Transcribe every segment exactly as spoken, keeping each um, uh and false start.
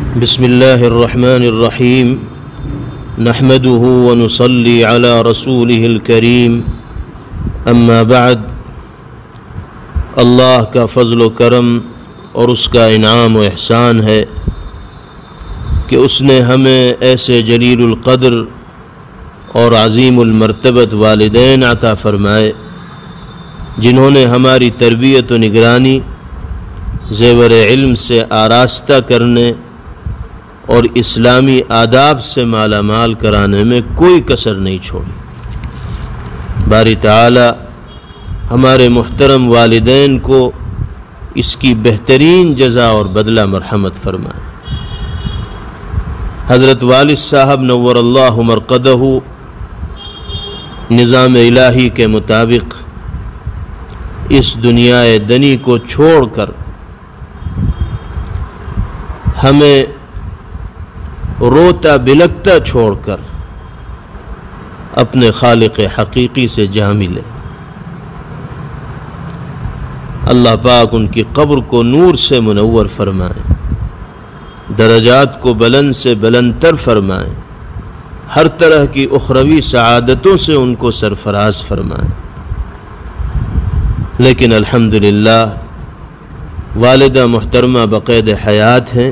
بسم اللہ الرحمن الرحیم نحمده ونصلی علی رسوله الکریم اما بعد۔ اللہ کا فضل و کرم اور اس کا انعام و احسان ہے کہ اس نے ہمیں ایسے جلیل القدر اور عظیم المرتبت والدین عطا فرمائے جنہوں نے ہماری تربیت و نگرانی زیور علم سے آراستہ کرنے اور اسلامی آداب سے مالا مال کرانے میں کوئی کسر نہیں چھوڑی۔ باری تعالی ہمارے محترم والدین کو اس کی بہترین جزا اور بدلہ مرحمت فرمائے۔ حضرت والد صاحب نور اللہ مرقدہ نظام الہی کے مطابق اس دنیا دنی کو چھوڑ کر ہمیں روتا بلکتا چھوڑ کر اپنے خالق حقیقی سے جا ملے۔ اللہ پاک ان کی قبر کو نور سے منور فرمائے، درجات کو بلند سے بلند تر فرمائے، ہر طرح کی اخروی سعادتوں سے ان کو سرفراز فرمائے۔ لیکن الحمدللہ والدہ محترمہ بقید حیات ہیں،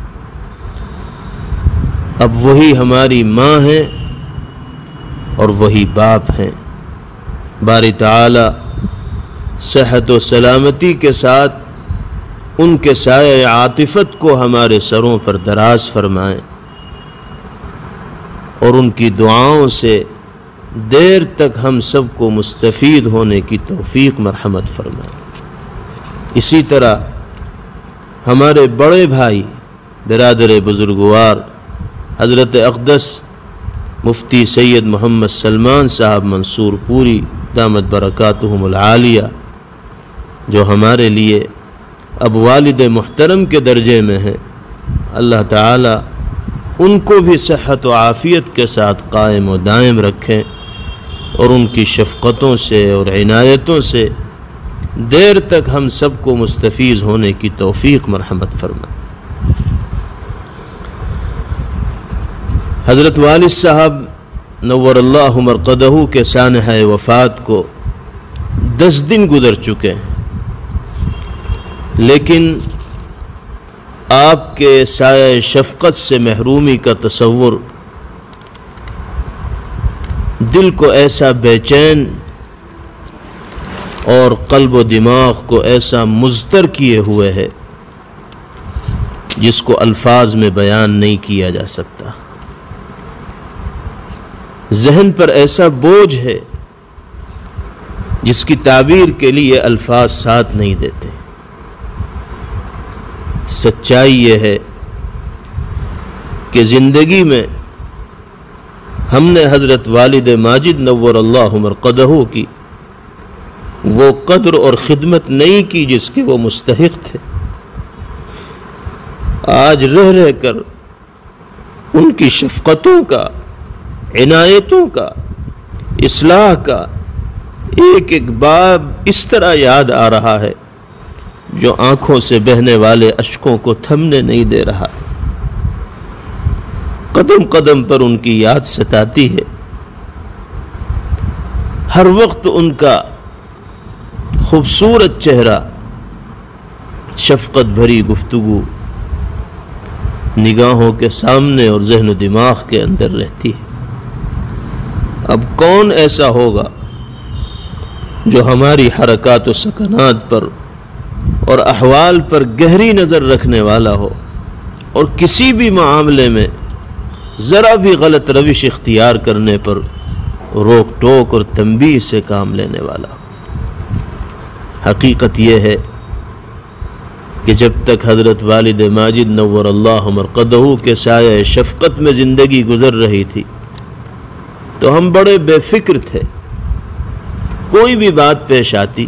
اب وہی ہماری ماں ہیں اور وہی باپ ہیں۔ باری تعالی صحت و سلامتی کے ساتھ ان کے سایہ عاطفت کو ہمارے سروں پر دراز فرمائیں اور ان کی دعاؤں سے دیر تک ہم سب کو مستفید ہونے کی توفیق مرحمت فرمائیں۔ اسی طرح ہمارے بڑے بھائی برادر بزرگوار حضرت اقدس مفتی سید محمد سلمان صاحب منصور پوری دامت برکاتہم العالیہ، جو ہمارے لیے اب والد محترم کے درجے میں ہیں، اللہ تعالی ان کو بھی صحت و عافیت کے ساتھ قائم و دائم رکھیں اور ان کی شفقتوں سے اور عنایتوں سے دیر تک ہم سب کو مستفیض ہونے کی توفیق مرحمت فرمائیں۔ حضرت والد صاحب نور اللہ مرقدہ کے سانحہ وفات کو دس دن گزر چکے ہیں، لیکن آپ کے سایہ شفقت سے محرومی کا تصور دل کو ایسا بے چین اور قلب و دماغ کو ایسا مضطر کیے ہوئے ہے جس کو الفاظ میں بیان نہیں کیا جا سکتا۔ ذہن پر ایسا بوجھ ہے جس کی تعبیر کے لیے الفاظ ساتھ نہیں دیتے۔ سچائی یہ ہے کہ زندگی میں ہم نے حضرت والد ماجد نور اللہ مرقدہ کی وہ قدر اور خدمت نہیں کی جس کے وہ مستحق تھے۔ آج رہ رہ کر ان کی شفقتوں کا، عنایتوں کا، اصلاح کا ایک ایک باب اس طرح یاد آ رہا ہے جو آنکھوں سے بہنے والے اشکوں کو تھمنے نہیں دے رہا۔ قدم قدم پر ان کی یاد ستاتی ہے، ہر وقت ان کا خوبصورت چہرہ، شفقت بھری گفتگو نگاہوں کے سامنے اور ذہن و دماغ کے اندر رہتی ہے۔ اب کون ایسا ہوگا جو ہماری حرکات و سکنات پر اور احوال پر گہری نظر رکھنے والا ہو اور کسی بھی معاملے میں ذرا بھی غلط روش اختیار کرنے پر روک ٹوک اور تنبیہ سے کام لینے والا ہو۔ حقیقت یہ ہے کہ جب تک حضرت والد ماجد نور اللہ مرقدہ کے سایہ شفقت میں زندگی گزر رہی تھی تو ہم بڑے بے فکر تھے۔ کوئی بھی بات پیش آتی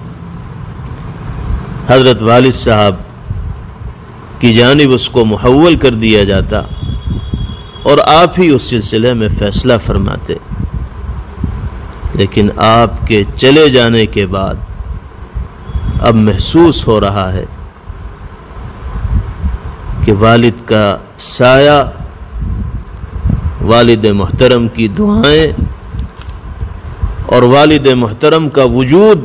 حضرت والد صاحب کی جانب اس کو محول کر دیا جاتا اور آپ ہی اس سلسلے میں فیصلہ فرماتے۔ لیکن آپ کے چلے جانے کے بعد اب محسوس ہو رہا ہے کہ والد کا سایہ، والد محترم کی دعائیں اور والد محترم کا وجود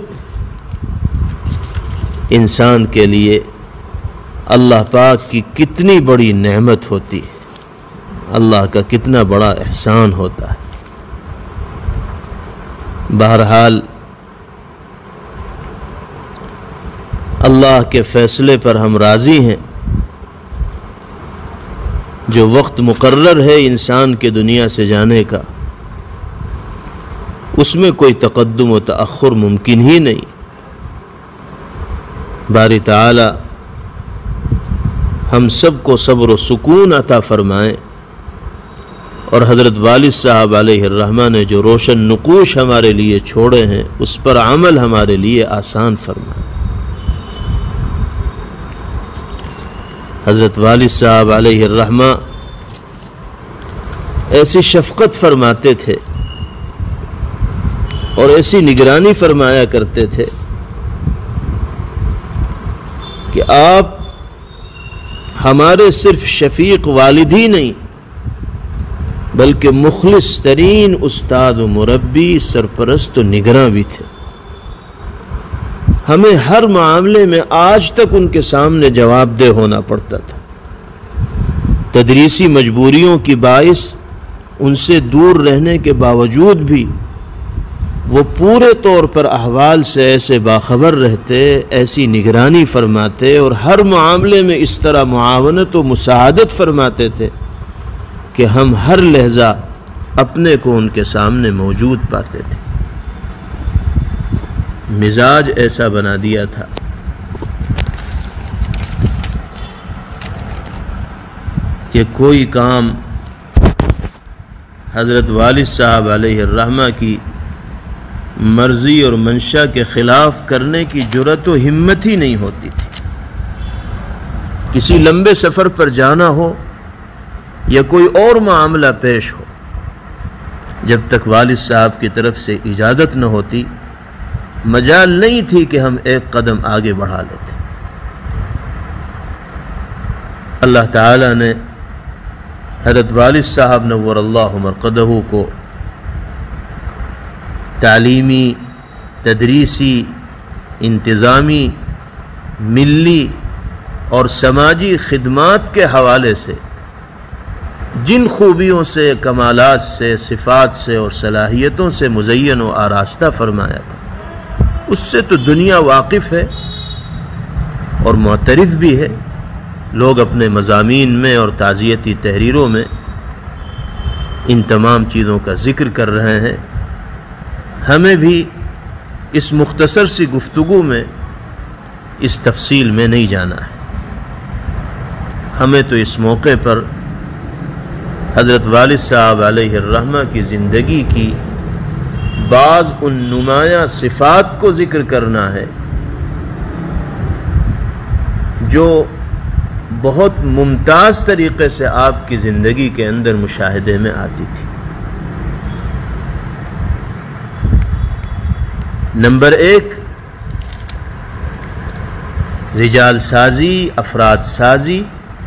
انسان کے لیے اللہ پاک کی کتنی بڑی نعمت ہوتی ہے، اللہ کا کتنا بڑا احسان ہوتا ہے۔ بہرحال اللہ کے فیصلے پر ہم راضی ہیں۔ جو وقت مقرر ہے انسان کے دنیا سے جانے کا، اس میں کوئی تقدم و تأخر ممکن ہی نہیں۔ باری تعالی ہم سب کو صبر و سکون عطا فرمائے، اور حضرت والد صاحب علیہ الرحمہ نے جو روشن نقوش ہمارے لیے چھوڑے ہیں اس پر عمل ہمارے لیے آسان فرمائے۔ حضرت والد صاحب علیہ الرحمہ ایسی شفقت فرماتے تھے اور ایسی نگرانی فرمایا کرتے تھے کہ آپ ہمارے صرف شفیق والد ہی نہیں بلکہ مخلص ترین استاد و مربی، سرپرست و نگراں بھی تھے۔ ہمیں ہر معاملے میں آج تک ان کے سامنے جواب دہ ہونا پڑتا تھا۔ تدریسی مجبوریوں کی باعث ان سے دور رہنے کے باوجود بھی وہ پورے طور پر احوال سے ایسے باخبر رہتے، ایسی نگرانی فرماتے اور ہر معاملے میں اس طرح معاونت و مساعدت فرماتے تھے کہ ہم ہر لحظہ اپنے کو ان کے سامنے موجود پاتے تھے۔ مزاج ایسا بنا دیا تھا کہ کوئی کام حضرت والد صاحب علیہ الرحمہ کی مرضی اور منشا کے خلاف کرنے کی جرأت و ہمت ہی نہیں ہوتی تھی۔ کسی لمبے سفر پر جانا ہو یا کوئی اور معاملہ پیش ہو، جب تک والد صاحب کی طرف سے اجازت نہ ہوتی مجال نہیں تھی کہ ہم ایک قدم آگے بڑھا لیتے۔ اللہ تعالیٰ نے حضرت والد صاحب نور اللہ مرقدہ کو تعلیمی، تدریسی، انتظامی، ملی اور سماجی خدمات کے حوالے سے جن خوبیوں سے، کمالات سے، صفات سے اور صلاحیتوں سے مزین و آراستہ فرمایا تھا، اس سے تو دنیا واقف ہے اور معترف بھی ہے۔ لوگ اپنے مضامین میں اور تعزیتی تحریروں میں ان تمام چیزوں کا ذکر کر رہے ہیں۔ ہمیں بھی اس مختصر سی گفتگو میں اس تفصیل میں نہیں جانا ہے۔ ہمیں تو اس موقع پر حضرت والد صاحب علیہ الرحمہ کی زندگی کی بعض ان نمایاں صفات کو ذکر کرنا ہے جو بہت ممتاز طریقے سے آپ کی زندگی کے اندر مشاہدے میں آتی تھی۔ نمبر ایک، رجال سازی، افراد سازی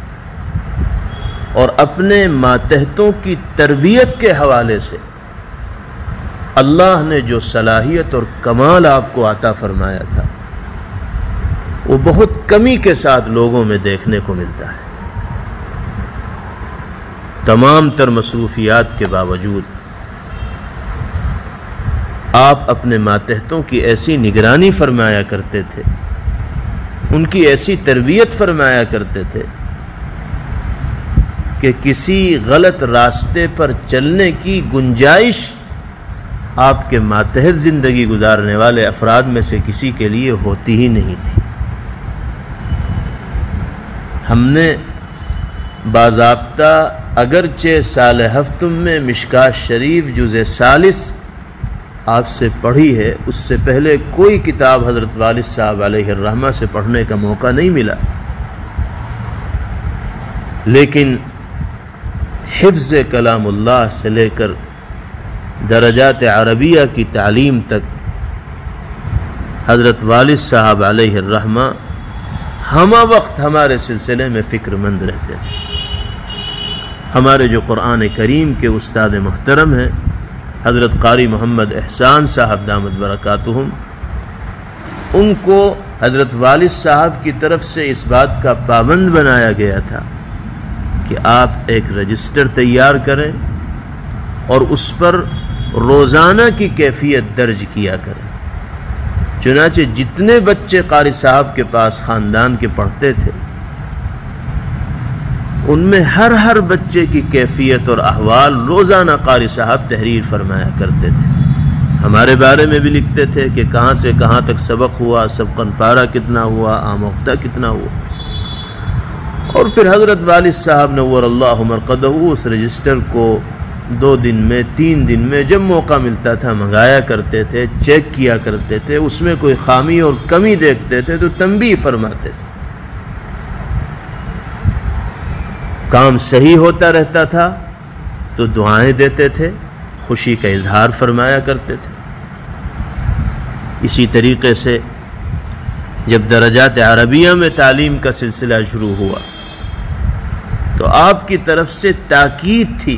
اور اپنے ماتحتوں کی تربیت کے حوالے سے اللہ نے جو صلاحیت اور کمال آپ کو عطا فرمایا تھا وہ بہت کمی کے ساتھ لوگوں میں دیکھنے کو ملتا ہے۔ تمام تر مصروفیات کے باوجود آپ اپنے ماتحتوں کی ایسی نگرانی فرمایا کرتے تھے، ان کی ایسی تربیت فرمایا کرتے تھے کہ کسی غلط راستے پر چلنے کی گنجائش آپ کے ماتحت زندگی گزارنے والے افراد میں سے کسی کے لیے ہوتی ہی نہیں تھی۔ ہم نے باضابطہ اگرچہ سال ہفتم میں مشکات شریف جزء ثالث آپ سے پڑھی ہے، اس سے پہلے کوئی کتاب حضرت والد صاحب علیہ الرحمہ سے پڑھنے کا موقع نہیں ملا، لیکن حفظ کلام اللہ سے لے کر درجات عربیہ کی تعلیم تک حضرت والد صاحب علیہ الرحمہ ہمہ وقت ہمارے سلسلے میں فکر مند رہتے تھے۔ ہمارے جو قرآن کریم کے استاد محترم ہیں حضرت قاری محمد احسان صاحب دامت برکاتہم، ان کو حضرت والد صاحب کی طرف سے اس بات کا پابند بنایا گیا تھا کہ آپ ایک رجسٹر تیار کریں اور اس پر روزانہ کی کیفیت درج کیا کریں۔ چنانچہ جتنے بچے قاری صاحب کے پاس خاندان کے پڑھتے تھے، ان میں ہر ہر بچے کی کیفیت اور احوال روزانہ قاری صاحب تحریر فرمایا کرتے تھے۔ ہمارے بارے میں بھی لکھتے تھے کہ کہاں سے کہاں تک سبق ہوا، سبقاً پارہ کتنا ہوا، آموختہ کتنا ہوا۔ اور پھر حضرت والد صاحب نور اللہ مرقدہ اس رجسٹر کو دو دن میں، تین دن میں جب موقع ملتا تھا منگایا کرتے تھے، چیک کیا کرتے تھے، اس میں کوئی خامی اور کمی دیکھتے تھے تو تنبیہ فرماتے تھے۔ کام صحیح ہوتا رہتا تھا تو دعائیں دیتے تھے، خوشی کا اظہار فرمایا کرتے تھے۔ اسی طریقے سے جب درجات عربیہ میں تعلیم کا سلسلہ شروع ہوا تو آپ کی طرف سے تاکید تھی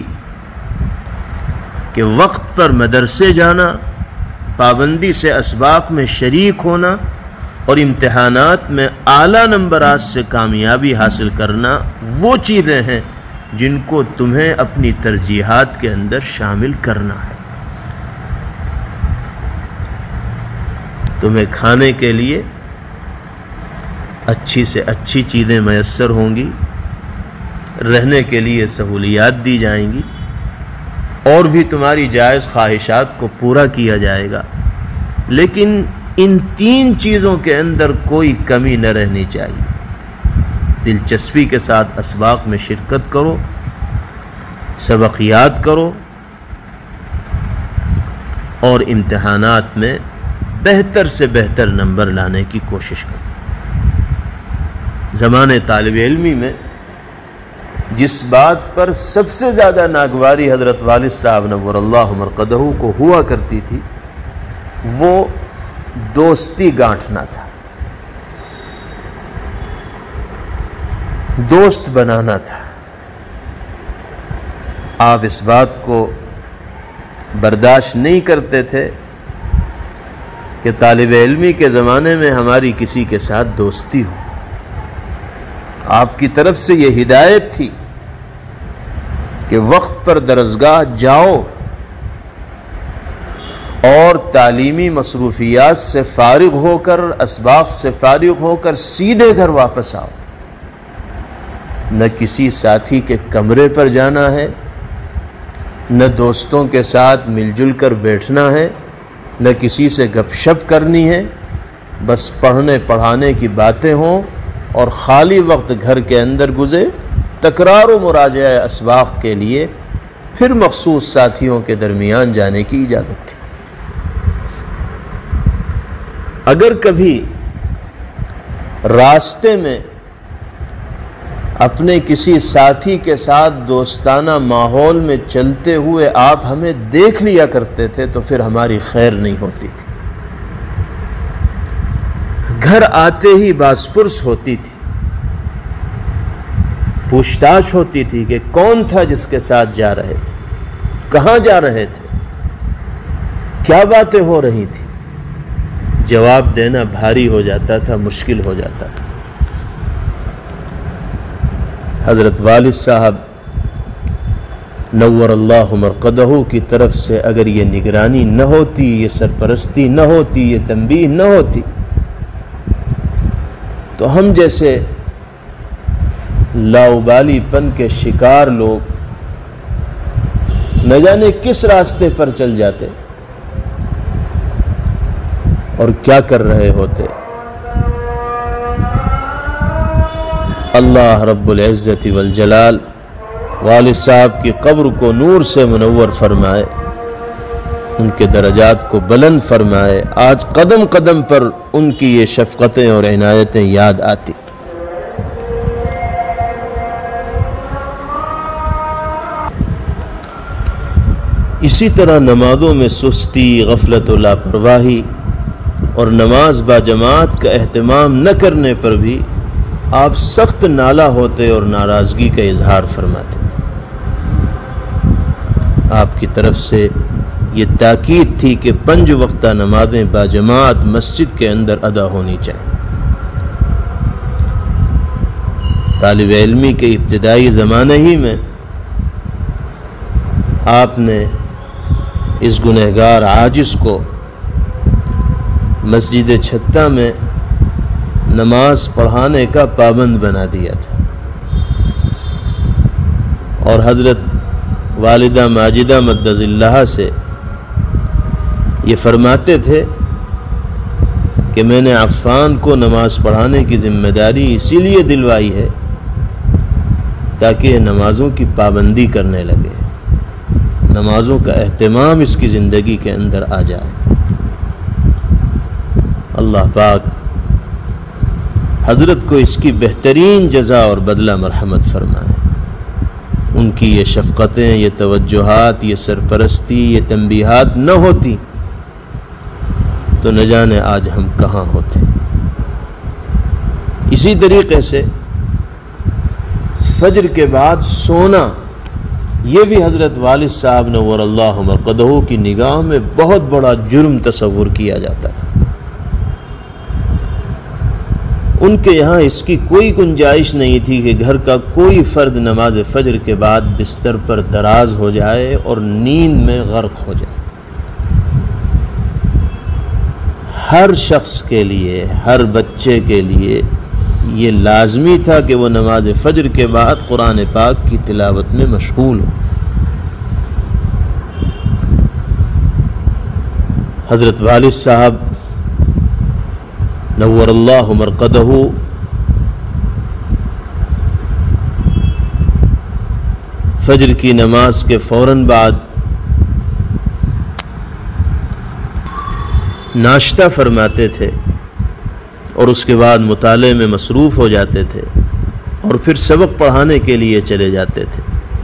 کہ وقت پر مدرسے جانا، پابندی سے اسباق میں شریک ہونا اور امتحانات میں اعلیٰ نمبرات سے کامیابی حاصل کرنا وہ چیزیں ہیں جن کو تمہیں اپنی ترجیحات کے اندر شامل کرنا ہے۔ تمہیں کھانے کے لیے اچھی سے اچھی چیزیں میسر ہوں گی، رہنے کے لیے سہولیات دی جائیں گی، اور بھی تمہاری جائز خواہشات کو پورا کیا جائے گا، لیکن ان تین چیزوں کے اندر کوئی کمی نہ رہنی چاہیے۔ دلچسپی کے ساتھ اسباق میں شرکت کرو، سبق یاد کرو، اور امتحانات میں بہتر سے بہتر نمبر لانے کی کوشش کرو۔ زمانے طالب علمی میں جس بات پر سب سے زیادہ ناگواری حضرت والد صاحب نور اللہ مرقدہ کو ہوا کرتی تھی وہ دوستی گانٹھنا تھا، دوست بنانا تھا۔ آپ اس بات کو برداشت نہیں کرتے تھے کہ طالب علمی کے زمانے میں ہماری کسی کے ساتھ دوستی ہو۔ آپ کی طرف سے یہ ہدایت تھی کہ وقت پر درسگاہ جاؤ اور تعلیمی مصروفیات سے فارغ ہو کر، اسباق سے فارغ ہو کر سیدھے گھر واپس آؤ۔ نہ کسی ساتھی کے کمرے پر جانا ہے، نہ دوستوں کے ساتھ مل جل کر بیٹھنا ہے، نہ کسی سے گپ شپ کرنی ہے، بس پڑھنے پڑھانے کی باتیں ہوں اور خالی وقت گھر کے اندر گزرے۔ تکرار و مراجعہ اسباق کے لیے پھر مخصوص ساتھیوں کے درمیان جانے کی اجازت تھی۔ اگر کبھی راستے میں اپنے کسی ساتھی کے ساتھ دوستانہ ماحول میں چلتے ہوئے آپ ہمیں دیکھ لیا کرتے تھے تو پھر ہماری خیر نہیں ہوتی تھی۔ گھر آتے ہی باز پرس ہوتی تھی، پوچھ تاچھ ہوتی تھی کہ کون تھا جس کے ساتھ جا رہے تھے، کہاں جا رہے تھے، کیا باتیں ہو رہی تھی۔ جواب دینا بھاری ہو جاتا تھا، مشکل ہو جاتا تھا۔ حضرت والد صاحب نور اللہ مرقدہ کی طرف سے اگر یہ نگرانی نہ ہوتی، یہ سرپرستی نہ ہوتی، یہ تنبیہ نہ ہوتی تو ہم جیسے لاؤبالی پن کے شکار لوگ نہ جانے کس راستے پر چل جاتے اور کیا کر رہے ہوتے۔ اللہ رب العزت والجلال والد صاحب کی قبر کو نور سے منور فرمائے، ان کے درجات کو بلند فرمائے۔ آج قدم قدم پر ان کی یہ شفقتیں اور عنایتیں یاد آتی۔ اسی طرح نمازوں میں سستی، غفلت و لاپرواہی اور نماز با جماعت کا اہتمام نہ کرنے پر بھی آپ سخت نالا ہوتے اور ناراضگی کا اظہار فرماتے تھے۔ آپ کی طرف سے یہ تاکید تھی کہ پنج وقتہ نمازیں باجماعت مسجد کے اندر ادا ہونی چاہیے۔ طالب علمی کے ابتدائی زمانے ہی میں آپ نے اس گنہگار عاجز کو مسجد چھتہ میں نماز پڑھانے کا پابند بنا دیا تھا، اور حضرت والدہ ماجدہ مدظ اللہ سے یہ فرماتے تھے کہ میں نے عفان کو نماز پڑھانے کی ذمہ داری اسی لیے دلوائی ہے تاکہ یہ نمازوں کی پابندی کرنے لگے، نمازوں کا اہتمام اس کی زندگی کے اندر آ جائے۔ اللہ پاک حضرت کو اس کی بہترین جزا اور بدلہ مرحمت فرمائے۔ ان کی یہ شفقتیں، یہ توجہات، یہ سرپرستی، یہ تنبیہات نہ ہوتی تو نہ جانے آج ہم کہاں ہوتے۔ اسی طریقے سے فجر کے بعد سونا، یہ بھی حضرت والد صاحب نور اللہ مرقدہ کی نگاہ میں بہت بڑا جرم تصور کیا جاتا تھا۔ ان کے یہاں اس کی کوئی گنجائش نہیں تھی کہ گھر کا کوئی فرد نماز فجر کے بعد بستر پر دراز ہو جائے اور نیند میں غرق ہو جائے۔ ہر شخص کے لیے، ہر بچے کے لیے یہ لازمی تھا کہ وہ نماز فجر کے بعد قرآن پاک کی تلاوت میں مشغول ہو۔ حضرت والد صاحب نور اللہ مرقدہ فجر کی نماز کے فوراً بعد ناشتہ فرماتے تھے اور اس کے بعد مطالعے میں مصروف ہو جاتے تھے اور پھر سبق پڑھانے کے لیے چلے جاتے تھے۔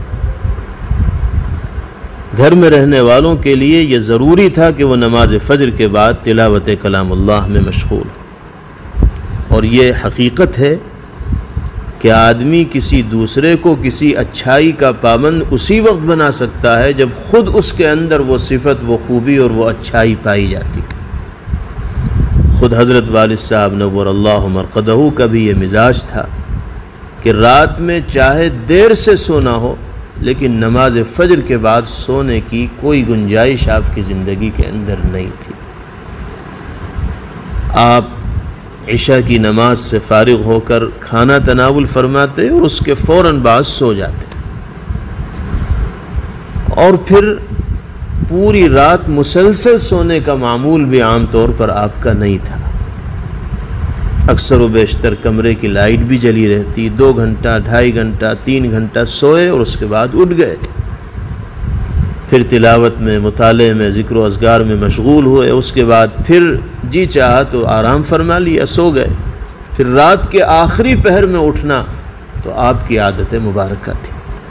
گھر میں رہنے والوں کے لیے یہ ضروری تھا کہ وہ نماز فجر کے بعد تلاوت کلام اللہ میں مشغول ہو، اور یہ حقیقت ہے کہ آدمی کسی دوسرے کو کسی اچھائی کا پابند اسی وقت بنا سکتا ہے جب خود اس کے اندر وہ صفت، وہ خوبی اور وہ اچھائی پائی جاتی۔ خود حضرت والد صاحب نور اللہ مرقدہ کا بھی یہ مزاج تھا کہ رات میں چاہے دیر سے سونا ہو لیکن نماز فجر کے بعد سونے کی کوئی گنجائش آپ کی زندگی کے اندر نہیں تھی۔ آپ عشاء کی نماز سے فارغ ہو کر کھانا تناول فرماتے اور اس کے فوراً بعد سو جاتے، اور پھر پوری رات مسلسل سونے کا معمول بھی عام طور پر آپ کا نہیں تھا۔ اکثر و بیشتر کمرے کی لائٹ بھی جلی رہتی، دو گھنٹہ، ڈھائی گھنٹہ، تین گھنٹہ سوئے اور اس کے بعد اٹھ گئے، پھر تلاوت میں، مطالعے میں، ذکر و اذکار میں مشغول ہوئے، اس کے بعد پھر جی چاہا تو آرام فرما لیا، سو گئے۔ پھر رات کے آخری پہر میں اٹھنا تو آپ کی عادت مبارکہ تھی۔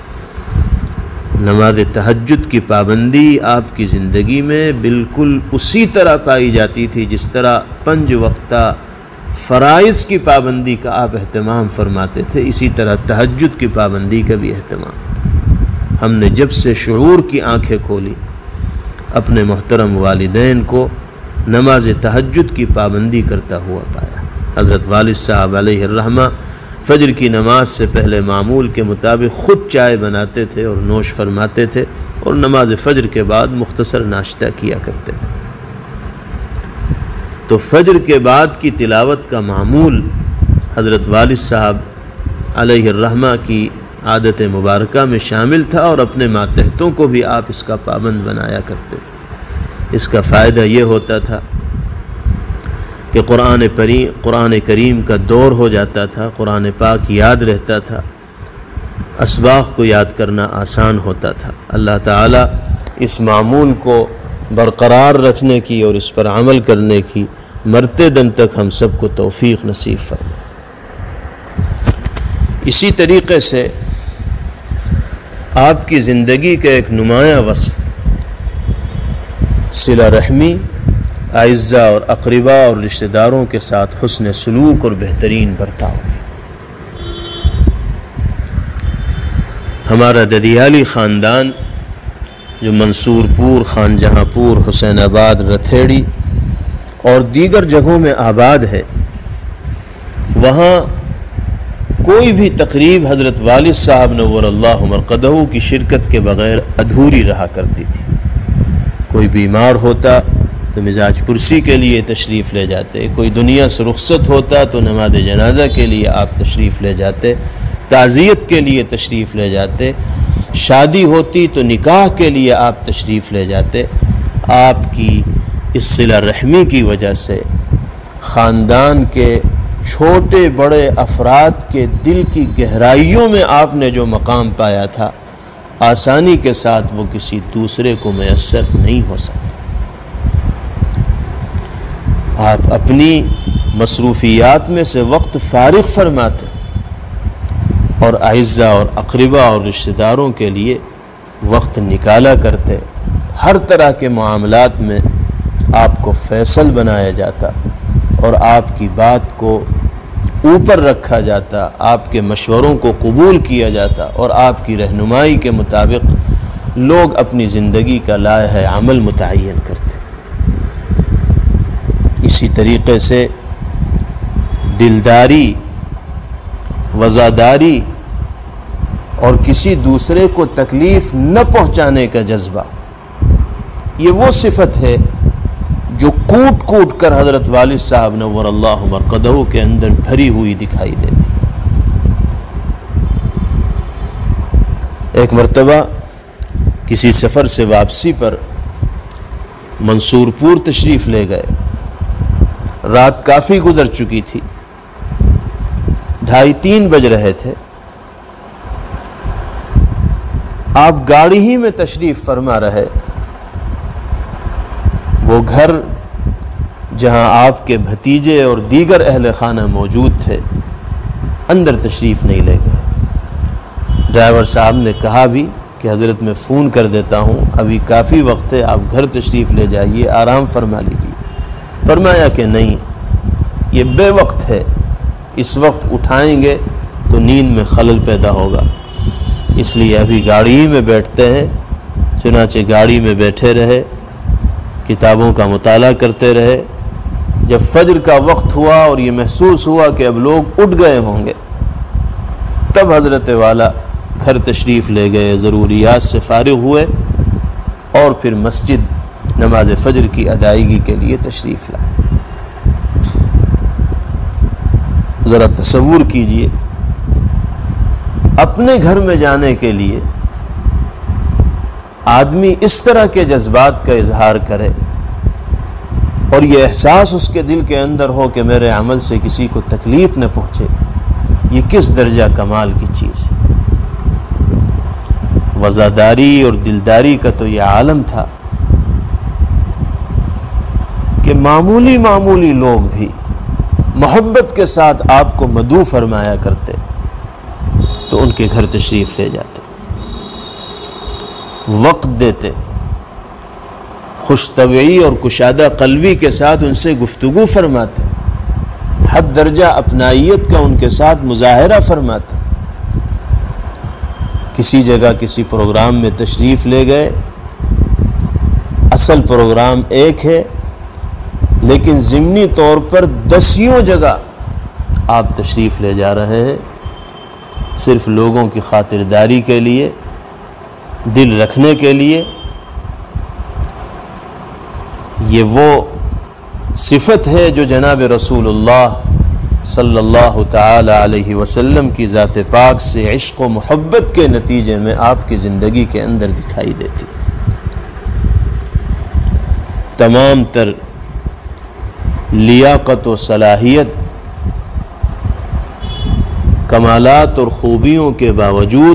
نماز تہجد کی پابندی آپ کی زندگی میں بالکل اسی طرح پائی جاتی تھی جس طرح پنج وقتہ فرائض کی پابندی کا آپ اہتمام فرماتے تھے، اسی طرح تہجد کی پابندی کا بھی اہتمام۔ ہم نے جب سے شعور کی آنکھیں کھولی اپنے محترم والدین کو نماز تہجد کی پابندی کرتا ہوا پایا۔ حضرت والد صاحب علیہ الرحمہ فجر کی نماز سے پہلے معمول کے مطابق خود چائے بناتے تھے اور نوش فرماتے تھے، اور نماز فجر کے بعد مختصر ناشتہ کیا کرتے تھے۔ تو فجر کے بعد کی تلاوت کا معمول حضرت والد صاحب علیہ الرحمہ کی عادت مبارکہ میں شامل تھا، اور اپنے ماتحتوں کو بھی آپ اس کا پابند بنایا کرتے تھے۔ اس کا فائدہ یہ ہوتا تھا کہ قرآن پری قرآن کریم کا دور ہو جاتا تھا، قرآن پاک یاد رہتا تھا، اسباق کو یاد کرنا آسان ہوتا تھا۔ اللہ تعالیٰ اس معمول کو برقرار رکھنے کی اور اس پر عمل کرنے کی مرتے دم تک ہم سب کو توفیق نصیب فرمائے۔ اسی طریقے سے آپ کی زندگی کا ایک نمایاں وصف صلہ رحمی، اعزاء اور اقرباء اور رشتہ داروں کے ساتھ حسن سلوک اور بہترین برتاؤ۔ ہمارا ددیالی خاندان جو منصور پور، خان جہاں پور، حسین آباد، رتھیڑی اور دیگر جگہوں میں آباد ہے، وہاں کوئی بھی تقریب حضرت والد صاحب نور اللہ مرقدہ کی شرکت کے بغیر ادھوری رہا کرتی تھی۔ کوئی بیمار ہوتا تو مزاج پرسی کے لیے تشریف لے جاتے، کوئی دنیا سے رخصت ہوتا تو نماز جنازہ کے لیے آپ تشریف لے جاتے، تعزیت کے لیے تشریف لے جاتے، شادی ہوتی تو نکاح کے لیے آپ تشریف لے جاتے۔ آپ کی اس صلہ رحمی کی وجہ سے خاندان کے چھوٹے بڑے افراد کے دل کی گہرائیوں میں آپ نے جو مقام پایا تھا، آسانی کے ساتھ وہ کسی دوسرے کو میسر نہیں ہو سکتا۔ آپ اپنی مصروفیات میں سے وقت فارغ فرماتے اور اعزہ اور اقربا اور رشتہ داروں کے لیے وقت نکالا کرتے۔ ہر طرح کے معاملات میں آپ کو فیصل بنایا جاتا اور آپ کی بات کو اوپر رکھا جاتا، آپ کے مشوروں کو قبول کیا جاتا اور آپ کی رہنمائی کے مطابق لوگ اپنی زندگی کا لائحہ عمل متعین کرتے۔ اسی طریقے سے دلداری، وزاداری اور کسی دوسرے کو تکلیف نہ پہنچانے کا جذبہ، یہ وہ صفت ہے جو کوٹ کوٹ کر حضرت والد صاحب نور اللہ مرقدہ کے اندر بھری ہوئی دکھائی دیتی۔ ایک مرتبہ کسی سفر سے واپسی پر منصور پور تشریف لے گئے، رات کافی گزر چکی تھی، ڈھائی تین بج رہے تھے۔ آپ گاڑی ہی میں تشریف فرما رہے، وہ گھر جہاں آپ کے بھتیجے اور دیگر اہل خانہ موجود تھے، اندر تشریف نہیں لے گئے۔ ڈرائیور صاحب نے کہا بھی کہ حضرت میں فون کر دیتا ہوں، ابھی کافی وقت ہے، آپ گھر تشریف لے جائیے، آرام فرما لیجیے۔ فرمایا کہ نہیں، یہ بے وقت ہے، اس وقت اٹھائیں گے تو نیند میں خلل پیدا ہوگا، اس لیے ابھی گاڑی ہی میں بیٹھتے ہیں۔ چنانچہ گاڑی میں بیٹھے رہے، کتابوں کا مطالعہ کرتے رہے۔ جب فجر کا وقت ہوا اور یہ محسوس ہوا کہ اب لوگ اٹھ گئے ہوں گے، تب حضرت والا گھر تشریف لے گئے، ضروریات سے فارغ ہوئے اور پھر مسجد نماز فجر کی ادائیگی کے لیے تشریف لائے۔ ذرا تصور کیجئے، اپنے گھر میں جانے کے لیے آدمی اس طرح کے جذبات کا اظہار کرے اور یہ احساس اس کے دل کے اندر ہو کہ میرے عمل سے کسی کو تکلیف نہ پہنچے، یہ کس درجہ کمال کی چیز ہے۔ وزاداری اور دلداری کا تو یہ عالم تھا کہ معمولی معمولی لوگ بھی محبت کے ساتھ آپ کو مدعو فرمایا کرتے تو ان کے گھر تشریف لے جاتے، وقت دیتے، خوش طبعی اور کشادہ قلبی کے ساتھ ان سے گفتگو فرماتے، حد درجہ اپنائیت کا ان کے ساتھ مظاہرہ فرماتے۔ کسی جگہ کسی پروگرام میں تشریف لے گئے، اصل پروگرام ایک ہے لیکن ضمنی طور پر دسیوں جگہ آپ تشریف لے جا رہے ہیں، صرف لوگوں کی خاطرداری کے لیے، دل رکھنے کے لیے۔ یہ وہ صفت ہے جو جناب رسول اللہ صلی اللہ تعالی علیہ وسلم کی ذات پاک سے عشق و محبت کے نتیجے میں آپ کی زندگی کے اندر دکھائی دیتی۔ تمام تر لیاقت و صلاحیت، کمالات اور خوبیوں کے باوجود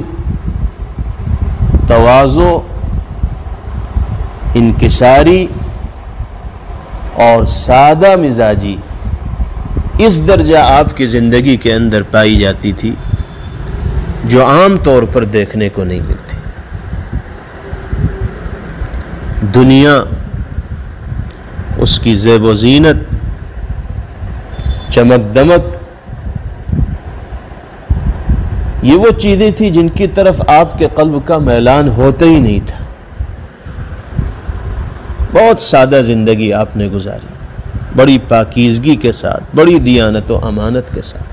تواضع، انکساری اور سادہ مزاجی اس درجہ آپ کی زندگی کے اندر پائی جاتی تھی جو عام طور پر دیکھنے کو نہیں ملتی۔ دنیا، اس کی زیب و زینت، چمک دمک، یہ وہ چیزیں تھیں جن کی طرف آپ کے قلب کا میلان ہوتا ہی نہیں تھا. بہت سادہ زندگی آپ نے گزاری، بڑی پاکیزگی کے ساتھ، بڑی دیانت و امانت کے ساتھ.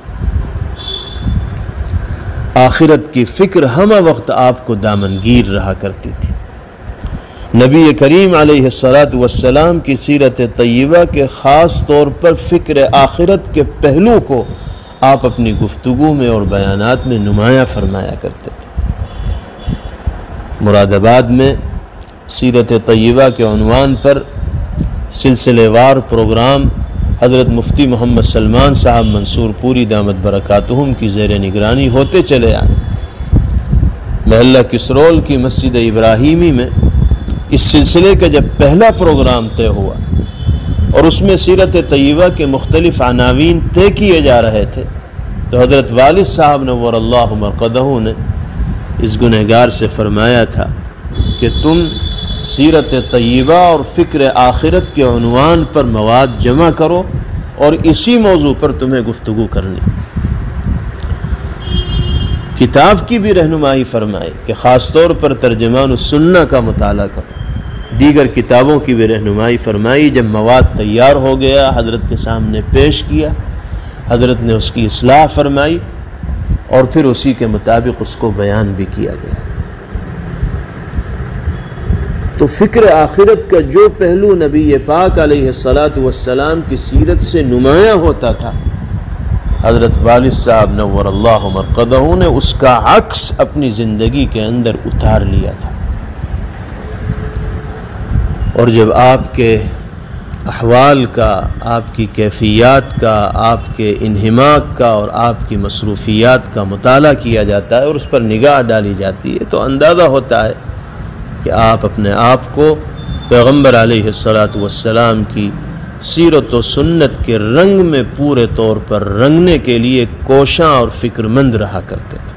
آخرت کی فکر ہمہ وقت آپ کو دامنگیر رہا کرتی تھی. نبی کریم علیہ الصلاۃ والسلام کی سیرت طیبہ کے خاص طور پر فکر آخرت کے پہلو کو آپ اپنی گفتگو میں اور بیانات میں نمایاں فرمایا کرتے تھے. مراد آباد میں سیرت طیبہ کے عنوان پر سلسلے وار پروگرام حضرت مفتی محمد سلمان صاحب منصور پوری دامت برکاتہم کی زیر نگرانی ہوتے چلے آئے. محلہ کسرول کی مسجد ابراہیمی میں اس سلسلے کا جب پہلا پروگرام طے ہوا اور اس میں سیرت طیبہ کے مختلف عناوین طے کیے جا رہے تھے، تو حضرت والد صاحب نور اللہ مرقدہ نے اس گنہگار سے فرمایا تھا کہ تم سیرت طیبہ اور فکر آخرت کے عنوان پر مواد جمع کرو اور اسی موضوع پر تمہیں گفتگو کرنی. کتاب کی بھی رہنمائی فرمائی کہ خاص طور پر ترجمان السنہ کا مطالعہ کرو. دیگر کتابوں کی بھی رہنمائی فرمائی. جب مواد تیار ہو گیا حضرت کے سامنے پیش کیا، حضرت نے اس کی اصلاح فرمائی اور پھر اسی کے مطابق اس کو بیان بھی کیا گیا. تو فکر آخرت کا جو پہلو نبی پاک علیہ الصلاۃ والسلام کی سیرت سے نمایاں ہوتا تھا، حضرت والد صاحب نور اللہ مرقدہ نے اس کا عکس اپنی زندگی کے اندر اتار لیا تھا. اور جب آپ کے احوال کا، آپ کی کیفیات کا، آپ کے انہماک کا اور آپ کی مصروفیات کا مطالعہ کیا جاتا ہے اور اس پر نگاہ ڈالی جاتی ہے، تو اندازہ ہوتا ہے کہ آپ اپنے آپ کو پیغمبر علیہ الصلاۃ والسلام کی سیرت و سنت کے رنگ میں پورے طور پر رنگنے کے لیے کوشاں اور فکر مند رہا کرتے تھے.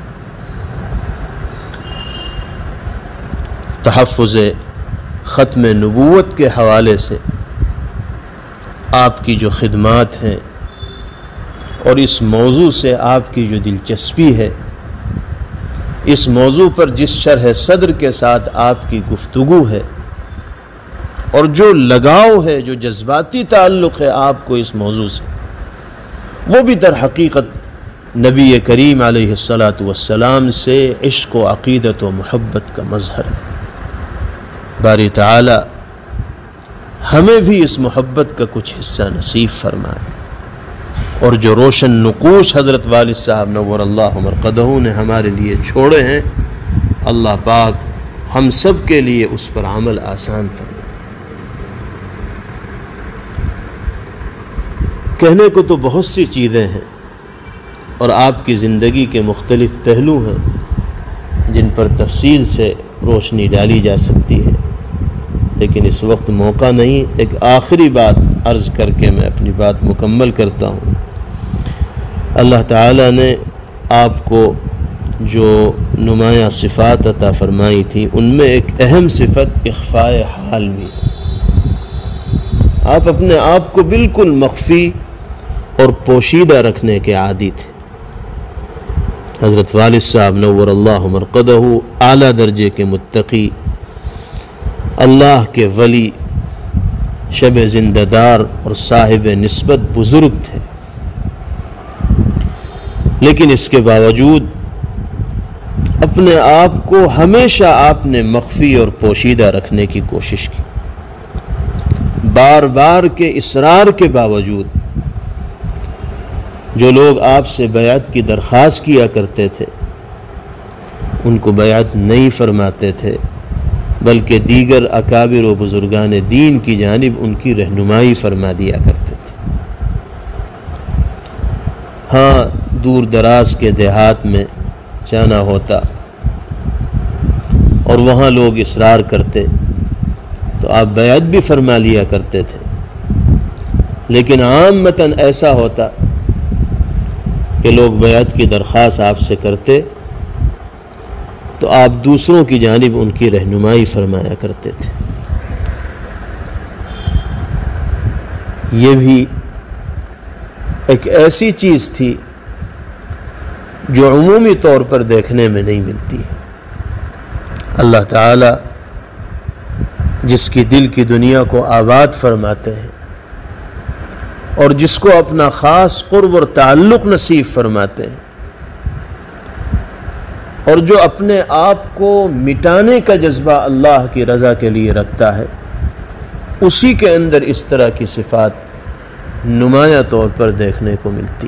تحفظ ختم نبوت کے حوالے سے آپ کی جو خدمات ہیں اور اس موضوع سے آپ کی جو دلچسپی ہے، اس موضوع پر جس شرح صدر کے ساتھ آپ کی گفتگو ہے اور جو لگاؤ ہے، جو جذباتی تعلق ہے آپ کو اس موضوع سے، وہ بھی در حقیقت نبی کریم علیہ الصلاۃ والسلام سے عشق و عقیدت و محبت کا مظہر ہے. باری تعالی ہمیں بھی اس محبت کا کچھ حصہ نصیب فرمائے، اور جو روشن نقوش حضرت والد صاحب نور اللہ مرقدہ نے ہمارے لیے چھوڑے ہیں، اللہ پاک ہم سب کے لیے اس پر عمل آسان فرمائے. کہنے کو تو بہت سی چیزیں ہیں اور آپ کی زندگی کے مختلف پہلو ہیں جن پر تفصیل سے روشنی ڈالی جا سکتی ہے، لیکن اس وقت موقع نہیں. ایک آخری بات عرض کر کے میں اپنی بات مکمل کرتا ہوں. اللہ تعالیٰ نے آپ کو جو نمایاں صفات عطا فرمائی تھی، ان میں ایک اہم صفت اخفاء حال بھی. آپ اپنے آپ کو بالکل مخفی اور پوشیدہ رکھنے کے عادی تھے. حضرت والد صاحب نور اللہ مرقدہ اعلیٰ درجے کے متقی، اللہ کے ولی، شب زندہ دار اور صاحب نسبت بزرگ تھے، لیکن اس کے باوجود اپنے آپ کو ہمیشہ آپ نے مخفی اور پوشیدہ رکھنے کی کوشش کی. بار بار کے اصرار کے باوجود جو لوگ آپ سے بیعت کی درخواست کیا کرتے تھے ان کو بیعت نہیں فرماتے تھے، بلکہ دیگر اکابر و بزرگان دین کی جانب ان کی رہنمائی فرما دیا کرتے تھے. ہاں، دور دراز کے دیہات میں جانا ہوتا اور وہاں لوگ اصرار کرتے تو آپ بیعت بھی فرما لیا کرتے تھے، لیکن عامتاً ایسا ہوتا کہ لوگ بیعت کی درخواست آپ سے کرتے تو آپ دوسروں کی جانب ان کی رہنمائی فرمایا کرتے تھے. یہ بھی ایک ایسی چیز تھی جو عمومی طور پر دیکھنے میں نہیں ملتی ہے۔ اللہ تعالی جس کی دل کی دنیا کو آباد فرماتے ہیں اور جس کو اپنا خاص قرب اور تعلق نصیب فرماتے ہیں، اور جو اپنے آپ کو مٹانے کا جذبہ اللہ کی رضا کے لیے رکھتا ہے، اسی کے اندر اس طرح کی صفات نمایاں طور پر دیکھنے کو ملتی۔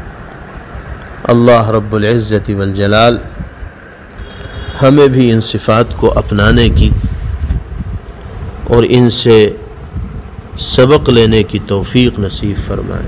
اللہ رب العزت والجلال ہمیں بھی ان صفات کو اپنانے کی اور ان سے سبق لینے کی توفیق نصیب فرمائے،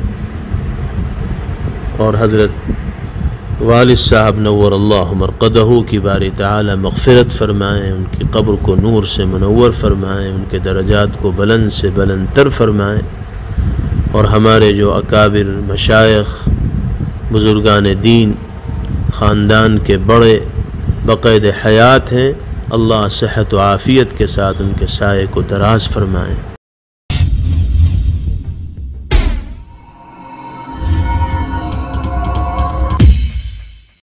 اور حضرت والد صاحب نور اللہ مرقدہ کی باری تعالی مغفرت فرمائیں، ان کی قبر کو نور سے منور فرمائیں، ان کے درجات کو بلند سے بلند تر فرمائیں، اور ہمارے جو اکابر مشائخ بزرگان دین خاندان کے بڑے بقید حیات ہیں، اللہ صحت و عافیت کے ساتھ ان کے سائے کو دراز فرمائیں۔